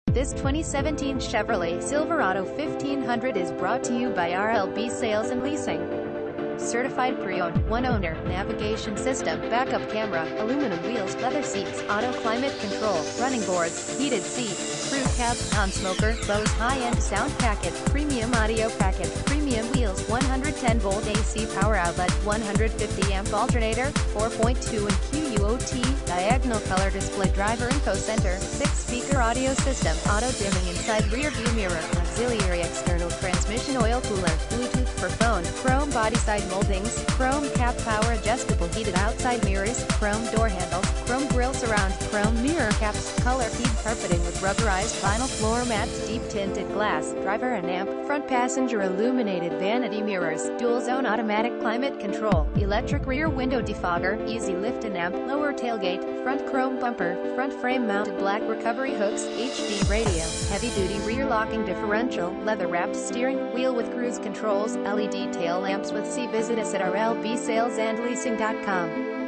This 2017 Chevrolet Silverado 1500 is brought to you by RLB Sales and Leasing. Certified pre-owned, one owner, navigation system, backup camera, aluminum wheels, leather seats, auto climate control, running boards, heated seats, crew cab, non-smoker, Bose high-end sound package, premium audio package, premium wheels, 110-volt AC power outlet, 150-amp alternator, 4.2 and QUOT, diagonal color display, driver info center, 6-speaker audio system, auto dimming inside rear view mirror, auxiliary external transmission oil cooler, Bluetooth for phone, chrome body side moldings, chrome cap power adjustable heated outside mirrors, chrome door handles, chrome grille surround, chrome mirror caps, color keyed carpeting with rubberized vinyl floor mats, deep tinted glass, driver and amp, front passenger illuminated vanity mirrors, dual zone automatic climate control, electric rear window defogger, easy lift and amp, lower tailgate, front chrome bumper, front frame mounted black recovery hooks, HD radio, heavy duty rear locking differential, leather wrapped steering wheel with cruise controls, LED tail lamps with C. Visit us at rlbsalesandleasing.com.